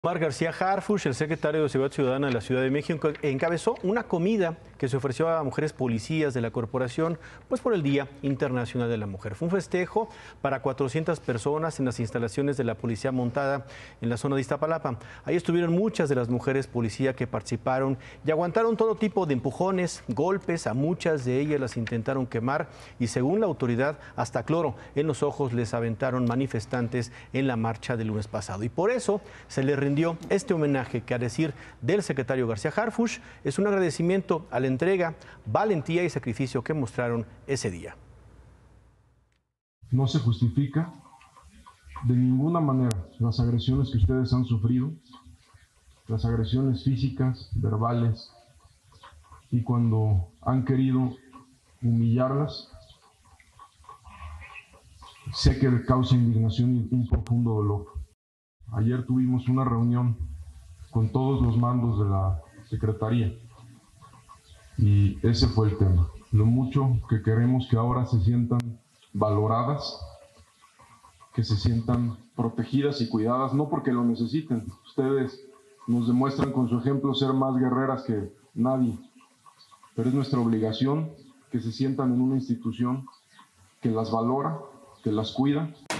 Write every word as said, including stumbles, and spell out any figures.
Omar García Harfuch, el secretario de Seguridad Ciudadana de la Ciudad de México, encabezó una comida que se ofreció a mujeres policías de la corporación, pues por el Día Internacional de la Mujer. Fue un festejo para cuatrocientas personas en las instalaciones de la Policía Montada en la zona de Iztapalapa. Ahí estuvieron muchas de las mujeres policía que participaron y aguantaron todo tipo de empujones, golpes. A muchas de ellas las intentaron quemar y, según la autoridad, hasta cloro en los ojos les aventaron manifestantes en la marcha del lunes pasado. Y por eso se le rindió este homenaje que, a decir del secretario García Harfuch, es un agradecimiento a la entrega, valentía y sacrificio que mostraron ese día. No se justifica de ninguna manera las agresiones que ustedes han sufrido, las agresiones físicas, verbales, y cuando han querido humillarlas, sé que causa indignación y un profundo dolor. Ayer tuvimos una reunión con todos los mandos de la Secretaría y ese fue el tema. Lo mucho que queremos que ahora se sientan valoradas, que se sientan protegidas y cuidadas, no porque lo necesiten. Ustedes nos demuestran con su ejemplo ser más guerreras que nadie, pero es nuestra obligación que se sientan en una institución que las valora, que las cuida.